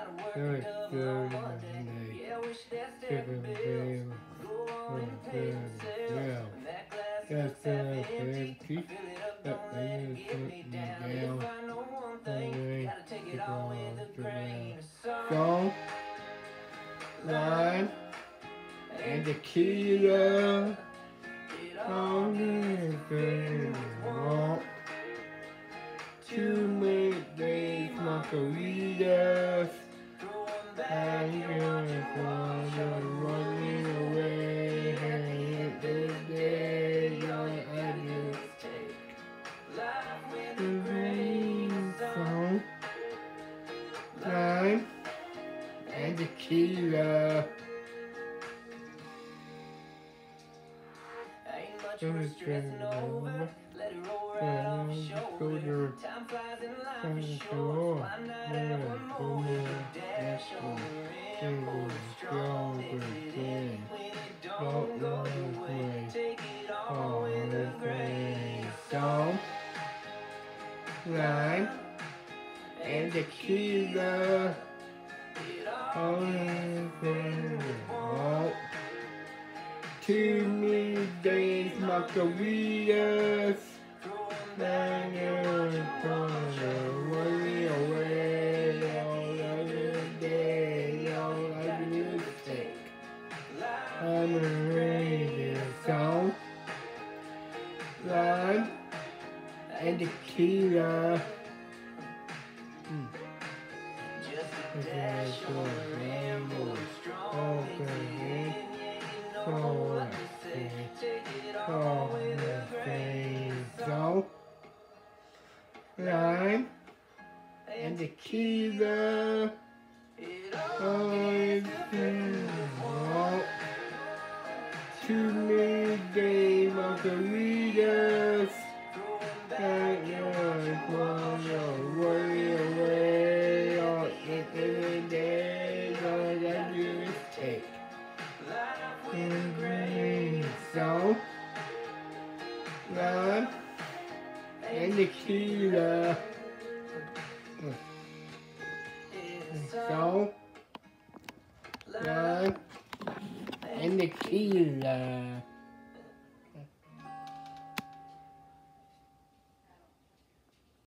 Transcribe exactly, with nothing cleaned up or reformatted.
Good, good, good, good, good, yeah. That's good, good. Keep that thing put me down. Okay, keep on, keep on. Song, line, and the killer. All the things walk. Too many days, margaritas. I'm gonna go running away. And the day I just take the rain song. Lime and tequila. Ain't much worth stressing over. Let it roll right off your shoulder. Time flies in life is short. Why not have one more? Dash over and pull it strong. If it ends when it don't go your way, take it all with a grain. Song, lime, and tequila. All the things walk. Too many days, margaritas. Now you're gonna worry away. All other day, all I do is take. I'm a radio song, lime, and tequila. Mm. Just a dash over and pull it strong. If it ends, you know what to say. Take it all with a grain. Salt, lime, and tequila. All is wrong. Too many days, margaritas. And you're gonna worry away. All every day, all I do is take. Salt, lime, and tequila. Salt, lime, and tequila.